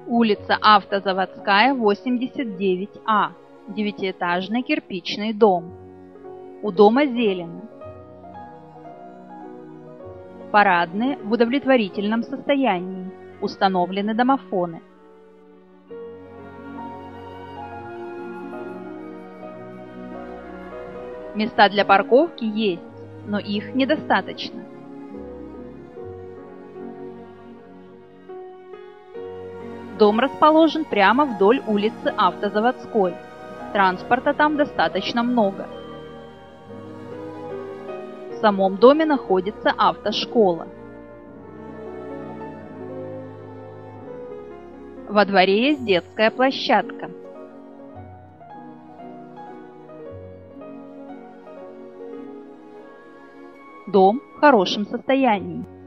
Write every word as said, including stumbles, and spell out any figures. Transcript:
Улица Автозаводская, восемьдесят девять А. Девятиэтажный кирпичный дом. У дома зелено. Парадные в удовлетворительном состоянии. Установлены домофоны. Места для парковки есть, но их недостаточно. Дом расположен прямо вдоль улицы Автозаводской. Транспорта там достаточно много. В самом доме находится автошкола. Во дворе есть детская площадка. Дом в хорошем состоянии.